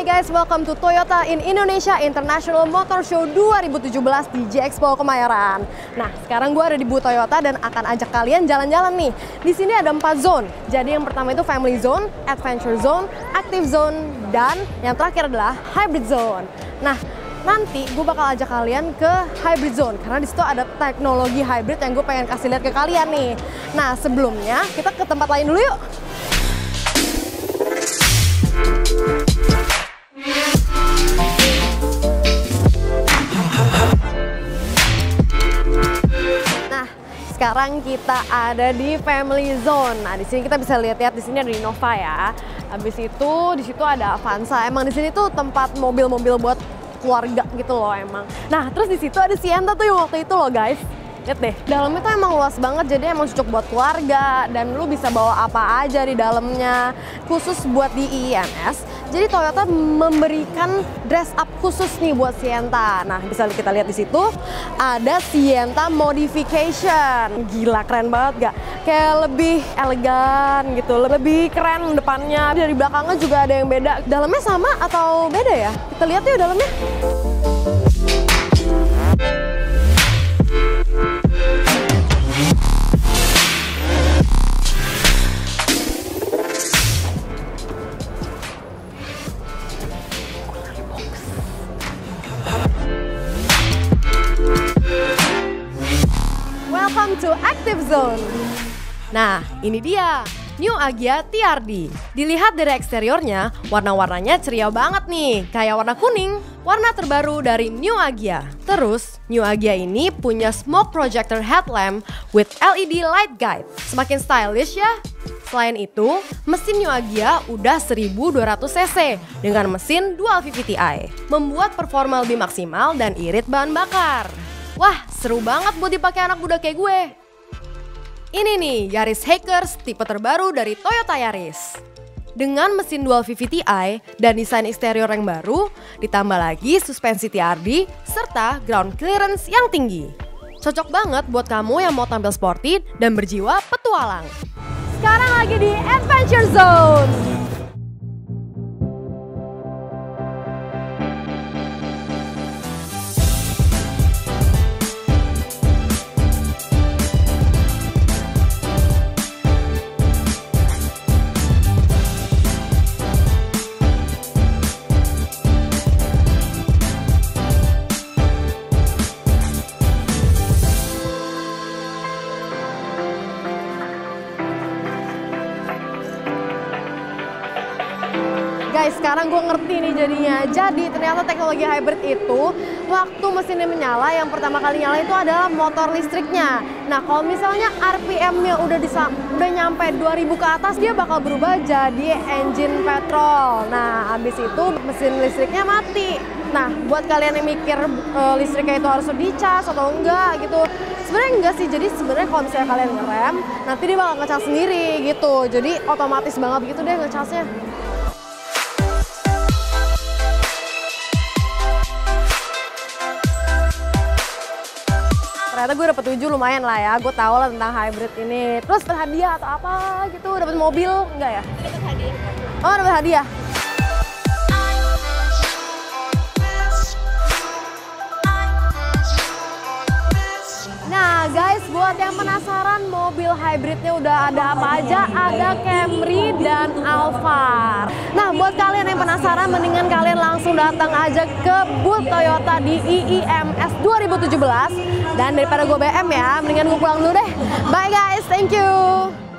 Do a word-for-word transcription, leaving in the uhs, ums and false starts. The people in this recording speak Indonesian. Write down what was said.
Hai guys, welcome to Toyota in Indonesia International Motor Show dua ribu tujuh belas di J-Expo Kemayoran. Nah, sekarang gue ada di booth Toyota dan akan ajak kalian jalan-jalan nih. Di sini ada empat zone. Jadi yang pertama itu Family Zone, Adventure Zone, Active Zone, dan yang terakhir adalah Hybrid Zone. Nah, nanti gue bakal ajak kalian ke Hybrid Zone karena di situ ada teknologi hybrid yang gue pengen kasih lihat ke kalian nih. Nah, sebelumnya kita ke tempat lain dulu yuk. Nah, sekarang kita ada di Family Zone. Nah, di sini kita bisa lihat-lihat di sini ada Innova ya. Habis itu di situ ada Avanza. Emang di sini tuh tempat mobil-mobil buat keluarga gitu loh emang. Nah, terus di situ ada Sienta tuh yang waktu itu loh guys. Lihat deh, dalamnya tuh emang luas banget, jadi emang cocok buat keluarga dan lu bisa bawa apa aja di dalamnya. Khusus buat di I I M S, jadi Toyota memberikan dress up khusus nih buat Sienta. Nah, bisa kita lihat di situ ada Sienta Modification. Gila, keren banget gak? Kayak lebih elegan gitu, lebih keren depannya. Dari belakangnya juga ada yang beda. Dalamnya sama atau beda ya? Kita lihat yuk dalamnya. Welcome to Active Zone. Nah, ini dia New Agya T R D. Dilihat dari eksteriornya, warna-warnanya ceria banget nih, kayak warna kuning, warna terbaru dari New Agya. Terus, New Agya ini punya smoke projector headlamp with L E D light guide. Semakin stylish ya. Selain itu, mesin New Agya udah seribu dua ratus cc dengan mesin dual V V T i, membuat performa lebih maksimal dan irit bahan bakar. Wah, seru banget buat dipakai anak muda kayak gue. Ini nih Yaris Hikers tipe terbaru dari Toyota Yaris. Dengan mesin dual V V T i dan desain eksterior yang baru, ditambah lagi suspensi T R D serta ground clearance yang tinggi. Cocok banget buat kamu yang mau tampil sporty dan berjiwa petualang. Sekarang lagi di Adventure Zone. Guys, sekarang gue ngerti nih jadinya. Jadi ternyata teknologi hybrid itu waktu mesinnya menyala, yang pertama kali nyala itu adalah motor listriknya. Nah, kalau misalnya R P M-nya udah bisa udah nyampe dua ribu ke atas, dia bakal berubah jadi engine petrol. Nah, habis itu mesin listriknya mati. Nah, buat kalian yang mikir uh, listriknya itu harus dicas atau enggak gitu, sebenarnya enggak sih. Jadi sebenarnya kalau misalnya kalian ngerem, nanti dia bakal ngecas sendiri gitu. Jadi otomatis banget gitu deh ngecasnya. Ternyata gue dapet tujuh lumayan lah ya, gue tau lah tentang hybrid ini. Terus dapet hadiah atau apa gitu, dapet mobil, enggak ya? Dapet hadiah. Oh, dapet hadiah. Nah guys, buat yang penasaran mobil hybridnya udah ada apa aja, ada Camry dan Alphard. Nah, buat kalian yang penasaran, mendingan kalian langsung datang aja ke booth Toyota di I I M S dua ribu tujuh belas. Dan daripada gue B M ya, mendingan gue pulang dulu deh. Bye guys, thank you.